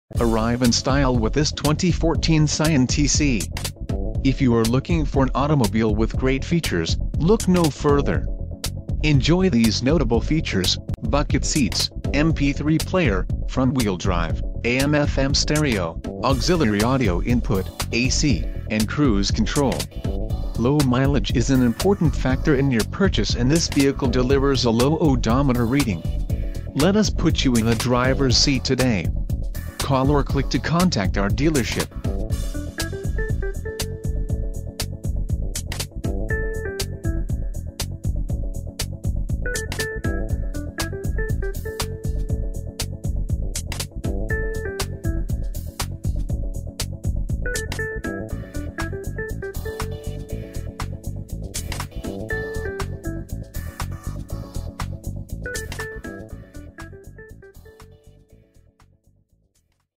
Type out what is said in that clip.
Arrive in style with this 2014 Scion TC. If you are looking for an automobile with great features, look no further. Enjoy these notable features: bucket seats, MP3 player, front-wheel drive, AM/FM stereo, auxiliary audio input, AC, and cruise control. Low mileage is an important factor in your purchase, and this vehicle delivers a low odometer reading. Let us put you in the driver's seat today. Call or click to contact our dealership.